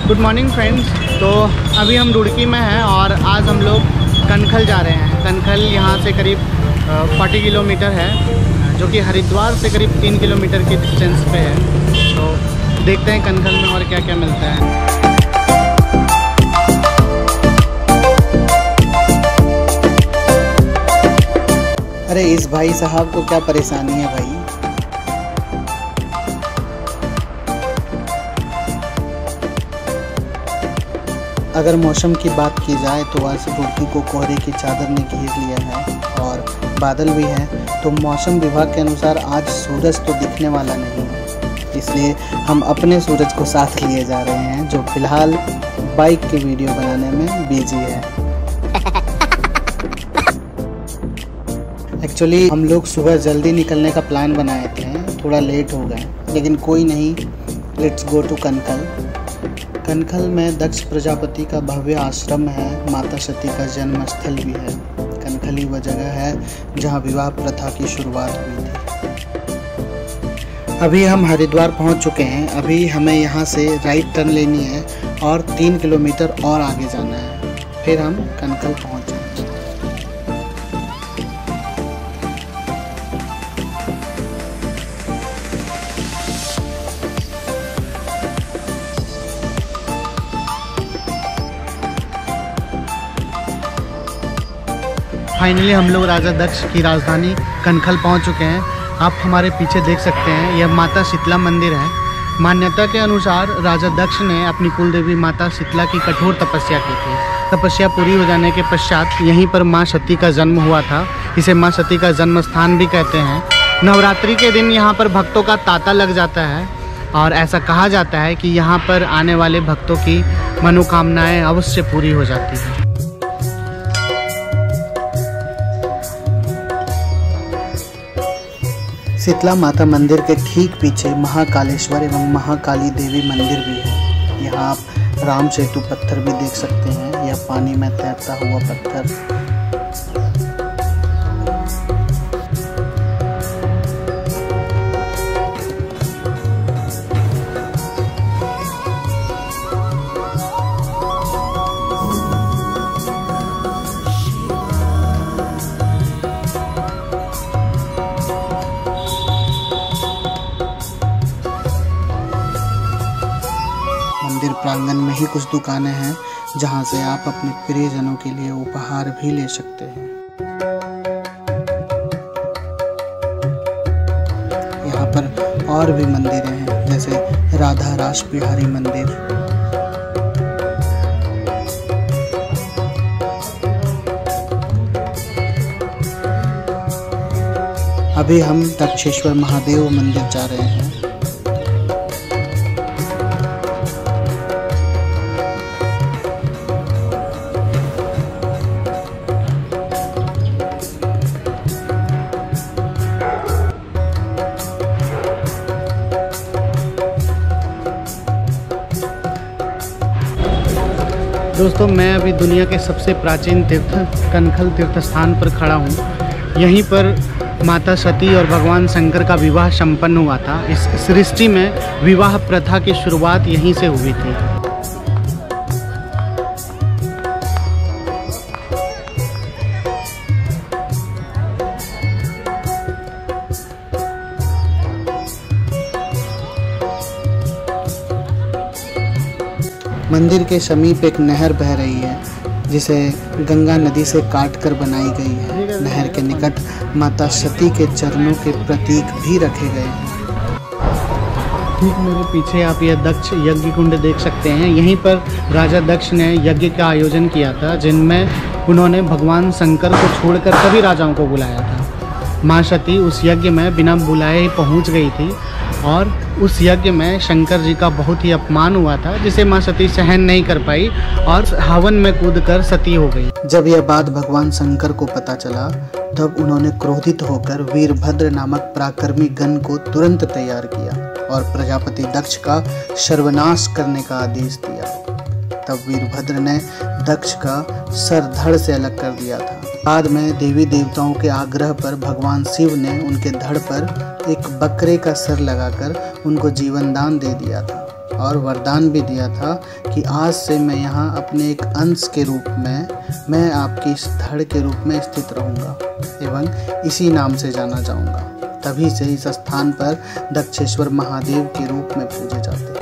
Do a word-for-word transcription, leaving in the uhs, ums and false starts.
Good morning friends. तो अभी हम रुड़की में हैं और आज हम लोग कनखल जा रहे हैं। कनखल यहाँ से करीब चालीस किलोमीटर है, जो कि हरिद्वार से करीब तीन किलोमीटर की डिस्टेंस पे है। तो देखते हैं कनखल में और क्या क्या मिलता है। अरे इस भाई साहब को क्या परेशानी है भाई। अगर मौसम की बात की जाए तो आज रुड़की को कोहरे की चादर ने घेर लिया है और बादल भी है। तो मौसम विभाग के अनुसार आज सूरज तो दिखने वाला नहीं है, इसलिए हम अपने सूरज को साथ लिए जा रहे हैं, जो फिलहाल बाइक के वीडियो बनाने में बिजी है। एक्चुअली हम लोग सुबह जल्दी निकलने का प्लान बनाए थे, थोड़ा लेट हो गए, लेकिन कोई नहीं, let's go to Kankhal. Kankhal में दक्ष प्रजापति का भव्य आश्रम है, माता सती का जन्म स्थल भी है। कनखल ही वह जगह है जहां विवाह प्रथा की शुरुआत हुई थी। अभी हम हरिद्वार पहुंच चुके हैं। अभी हमें यहां से राइट टर्न लेनी है और तीन किलोमीटर और आगे जाना है, फिर हम कनखल पहुंच जाएंगे। फाइनली हम लोग राजा दक्ष की राजधानी कनखल पहुंच चुके हैं। आप हमारे पीछे देख सकते हैं, यह माता शीतला मंदिर है। मान्यता के अनुसार राजा दक्ष ने अपनी कुल देवी माता शीतला की कठोर तपस्या की थी। तपस्या पूरी हो जाने के पश्चात यहीं पर माँ सती का जन्म हुआ था। इसे माँ सती का जन्म स्थान भी कहते हैं। नवरात्रि के दिन यहाँ पर भक्तों का तांता लग जाता है और ऐसा कहा जाता है कि यहाँ पर आने वाले भक्तों की मनोकामनाएं अवश्य पूरी हो जाती हैं। शीतला माता मंदिर के ठीक पीछे महाकालेश्वर एवं महाकाली देवी मंदिर भी है। यहाँ आप राम सेतु पत्थर भी देख सकते हैं, यह पानी में तैरता हुआ पत्थर। मंदिर प्रांगण में ही कुछ दुकानें हैं जहां से आप अपने प्रियजनों के लिए उपहार भी ले सकते हैं। यहाँ पर और भी मंदिरें हैं, जैसे राधा रास बिहारी मंदिर। अभी हम दक्षेश्वर महादेव मंदिर जा रहे हैं। दोस्तों, मैं अभी दुनिया के सबसे प्राचीन तीर्थ कनखल तीर्थ स्थान पर खड़ा हूँ। यहीं पर माता सती और भगवान शंकर का विवाह संपन्न हुआ था। इस सृष्टि में विवाह प्रथा की शुरुआत यहीं से हुई थी। मंदिर के समीप एक नहर बह रही है, जिसे गंगा नदी से काटकर बनाई गई है। नहर के निकट माता सती के चरणों के प्रतीक भी रखे गए हैं। ठीक मेरे पीछे आप यह दक्ष यज्ञ कुंड देख सकते हैं। यहीं पर राजा दक्ष ने यज्ञ का आयोजन किया था, जिनमें उन्होंने भगवान शंकर को छोड़कर सभी राजाओं को बुलाया था। माँ सती उस यज्ञ में बिना बुलाए ही पहुँच गई थी और उस यज्ञ में शंकर जी का बहुत ही अपमान हुआ था, जिसे माँ सती सहन नहीं कर पाई और हवन में कूदकर सती हो गई। जब यह बात भगवान शंकर को पता चला, तब उन्होंने क्रोधित होकर वीरभद्र नामक पराक्रमी गण को तुरंत तैयार किया और प्रजापति दक्ष का सर्वनाश करने का आदेश दिया। तब वीरभद्र ने दक्ष का सर धड़ से अलग कर दिया था। बाद में देवी देवताओं के आग्रह पर भगवान शिव ने उनके धड़ पर एक बकरे का सर लगाकर उनको जीवन दान दे दिया था। और वरदान भी दिया था कि आज से मैं यहाँ अपने एक अंश के रूप में, मैं आपकी इस धड़ के रूप में स्थित रहूँगा एवं इसी नाम से जाना जाऊँगा। तभी से इस स्थान पर दक्षेश्वर महादेव के रूप में पूजे जाते हैं।